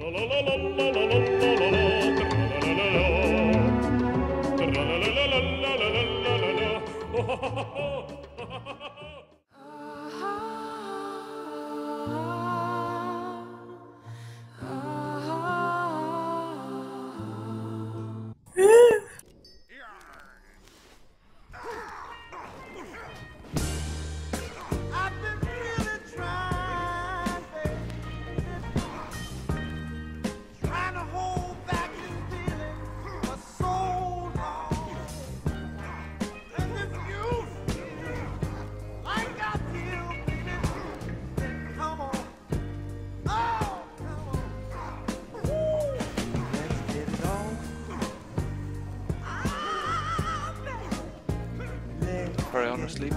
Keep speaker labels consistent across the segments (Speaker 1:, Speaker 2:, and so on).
Speaker 1: Very honestly.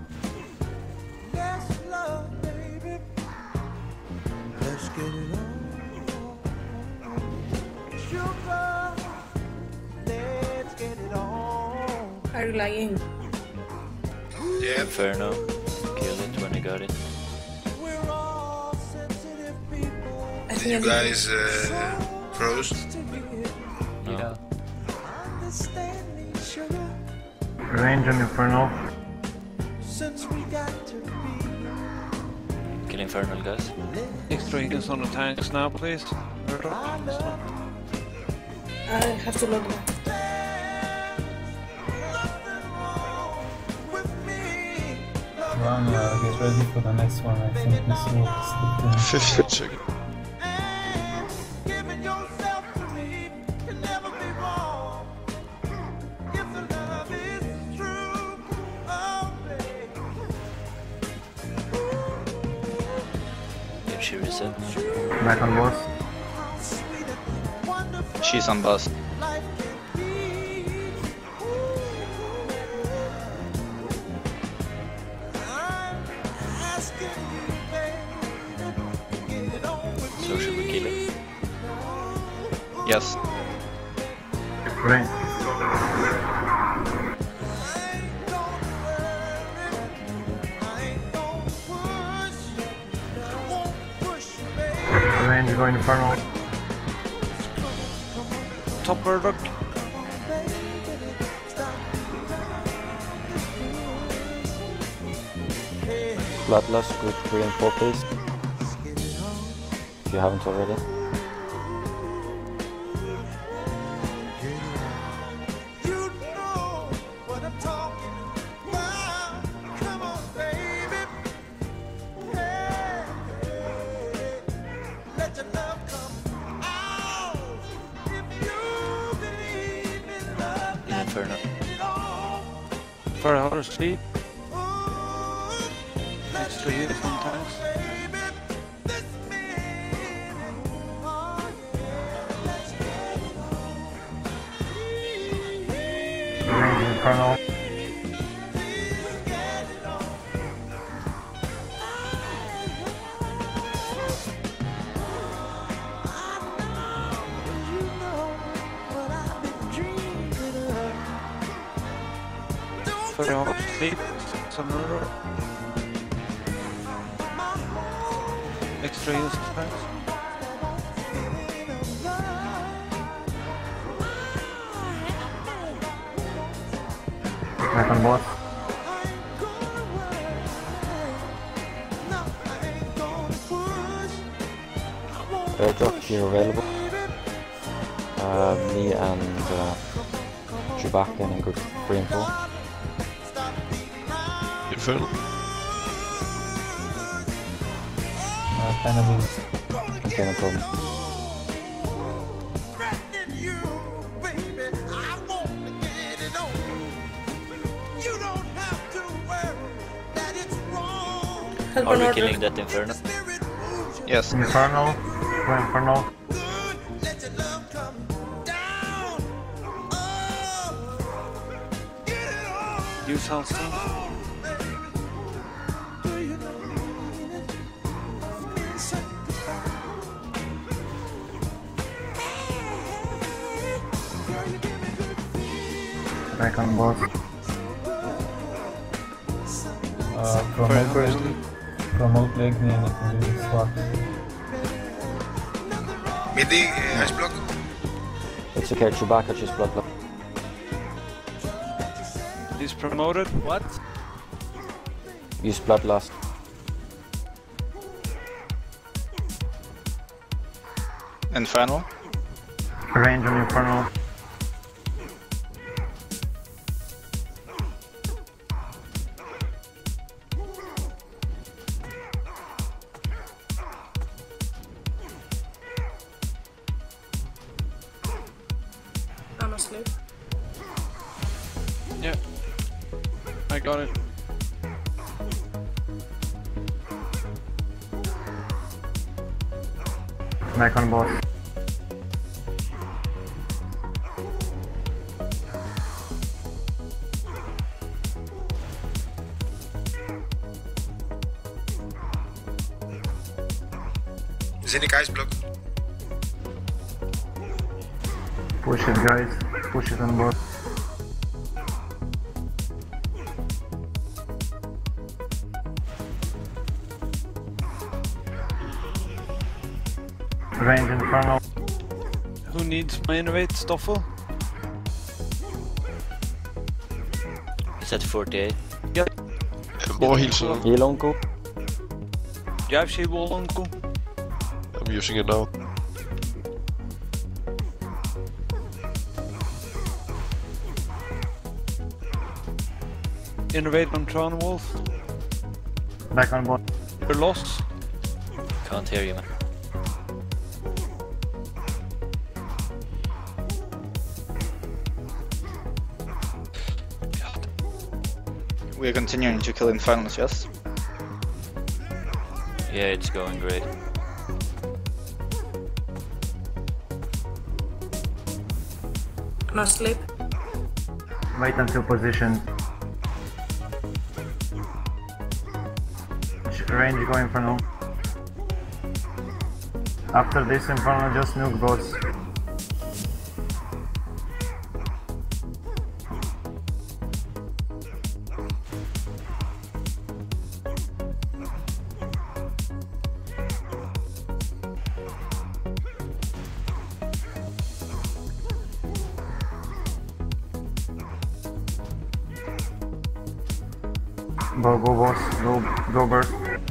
Speaker 2: Are you lying?
Speaker 3: Yeah.
Speaker 4: Inferno. Kill it when I got it.
Speaker 3: Did you guys froze?
Speaker 4: No.
Speaker 5: Range on Inferno.
Speaker 4: Kill Infernal, guys.
Speaker 1: Extra healers on the tanks now, please.
Speaker 2: I have to log back.
Speaker 5: Run, get ready for the next one. I think this will stick in.
Speaker 3: 50 seconds.
Speaker 4: Did she reset?
Speaker 5: Back on boss.
Speaker 6: She's on bus.
Speaker 4: So should we kill it?
Speaker 6: Yes.
Speaker 5: Range. Range going Inferno.
Speaker 1: Top Murdoch.
Speaker 7: Bloodlust, group 3 and 4 please. If you haven't already.
Speaker 4: Inferno.
Speaker 1: For our sleep. Extra healers on tanks.
Speaker 5: Range Inferno.
Speaker 1: For our sleep. Some murder. Extra healers on tanks.
Speaker 5: Back on boss.
Speaker 7: Airdrop, you're available. Me and Chewbacca in group 3 and 4.
Speaker 3: Infernal.
Speaker 5: Enemy.
Speaker 7: Okay, no problem.
Speaker 2: Help
Speaker 4: Are
Speaker 2: an
Speaker 4: we
Speaker 2: order.
Speaker 4: killing that Inferno?
Speaker 6: Yes.
Speaker 5: Inferno. Go Inferno.
Speaker 1: Use Halston.
Speaker 5: Back on boss. Promote Legni and you can do swap.
Speaker 3: Midi, ice block.
Speaker 7: It's okay, Chewbacca just blood lock.
Speaker 1: He's promoted.
Speaker 8: What?
Speaker 7: Use bloodlust.
Speaker 6: Infernal.
Speaker 5: Range on Infernal.
Speaker 2: I'm asleep.
Speaker 1: Yeah. I got it.
Speaker 5: Back on boss.
Speaker 3: Zinnik ice block.
Speaker 5: Push it, guys. Push it on boss. Range Infernal.
Speaker 1: Who needs my innovate, Stoffel?
Speaker 4: It's at 48.
Speaker 9: More heals on.
Speaker 7: Heal, Uncle.
Speaker 1: Do you have shield wall, Uncle?
Speaker 9: I'm using it now.
Speaker 1: Innovate on Tron Wolf.
Speaker 5: Back on boss.
Speaker 1: You're lost.
Speaker 4: Can't hear you, man.
Speaker 6: We are continuing to kill Infernals, yes?
Speaker 4: Yeah, it's going great.
Speaker 2: I'm asleep.
Speaker 5: Wait until position. Range go Infernal. After this Infernal, just nuke boss. Go boss, go burst.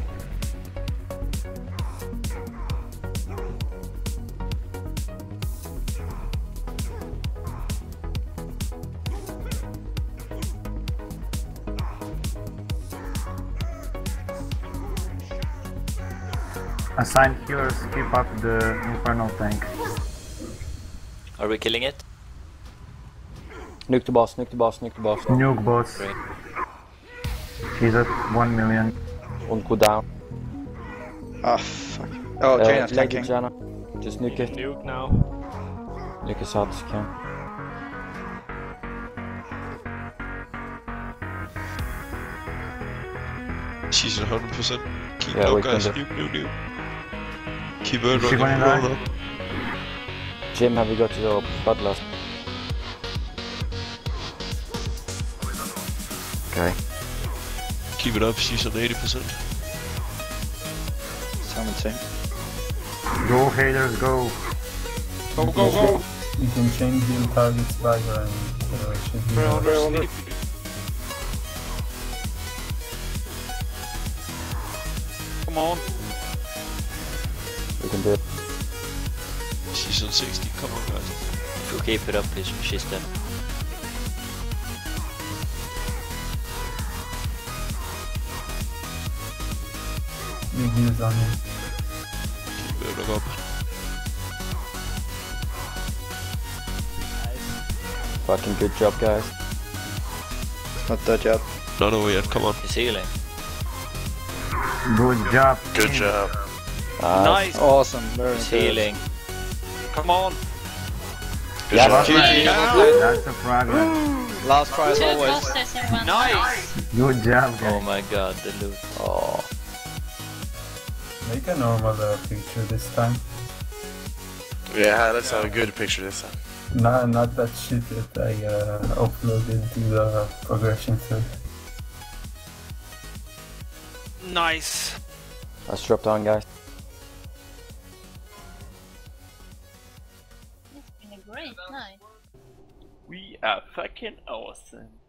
Speaker 5: Assign healers, keep up the Infernal tank.
Speaker 4: Are we killing it?
Speaker 7: Nuke the boss, nuke the boss, nuke the boss.
Speaker 5: Nuke boss.
Speaker 4: Great.
Speaker 5: He's at 1 million.
Speaker 7: Uncle down.
Speaker 6: Ah, fuck. Oh, Jaina's
Speaker 7: Leg it,
Speaker 6: tanking.
Speaker 7: Janna. Just nuke it.
Speaker 8: Nuke now.
Speaker 7: Nuke as hard as you can.
Speaker 9: She's at 100%. Keep
Speaker 7: Yeah,
Speaker 9: low,
Speaker 7: we can
Speaker 9: guys.
Speaker 7: do.
Speaker 9: Nuke. Keep her
Speaker 5: Is she
Speaker 9: running
Speaker 5: gonna die?
Speaker 9: roll up.
Speaker 7: Jim, have you got your bloodlust? Okay.
Speaker 9: Keep it up, she's on 80%.
Speaker 6: Someone say.
Speaker 5: Go healers, go.
Speaker 1: Go, go, go!
Speaker 5: You can change the target's value and it should be
Speaker 1: Sleep. Come on.
Speaker 7: We can do it.
Speaker 9: She's on 60, come on guys.
Speaker 4: If we keep it up, she's dead.
Speaker 5: big heals on him.
Speaker 9: Keep it up.
Speaker 7: Fucking good job, guys.
Speaker 6: Not that yet.
Speaker 9: Not over yet, come on.
Speaker 4: He's healing.
Speaker 5: Good job.
Speaker 9: Good job.
Speaker 1: Nice!
Speaker 6: Awesome, very
Speaker 4: He's
Speaker 6: good.
Speaker 4: healing.
Speaker 1: Come on!
Speaker 7: Yeah,
Speaker 5: That's a problem.
Speaker 6: Last try as
Speaker 10: Two
Speaker 6: always.
Speaker 10: bosses in one
Speaker 1: Nice!
Speaker 5: Good job,
Speaker 4: Oh
Speaker 5: guys.
Speaker 4: my god, the loot.
Speaker 7: Oh.
Speaker 5: Make a normal picture this time.
Speaker 11: Yeah, let's have a good picture this time.
Speaker 5: Not that shit that I uploaded to the progression thread.
Speaker 1: Nice!
Speaker 7: Let's drop down, guys.
Speaker 8: Great, nice.
Speaker 1: We are fucking awesome.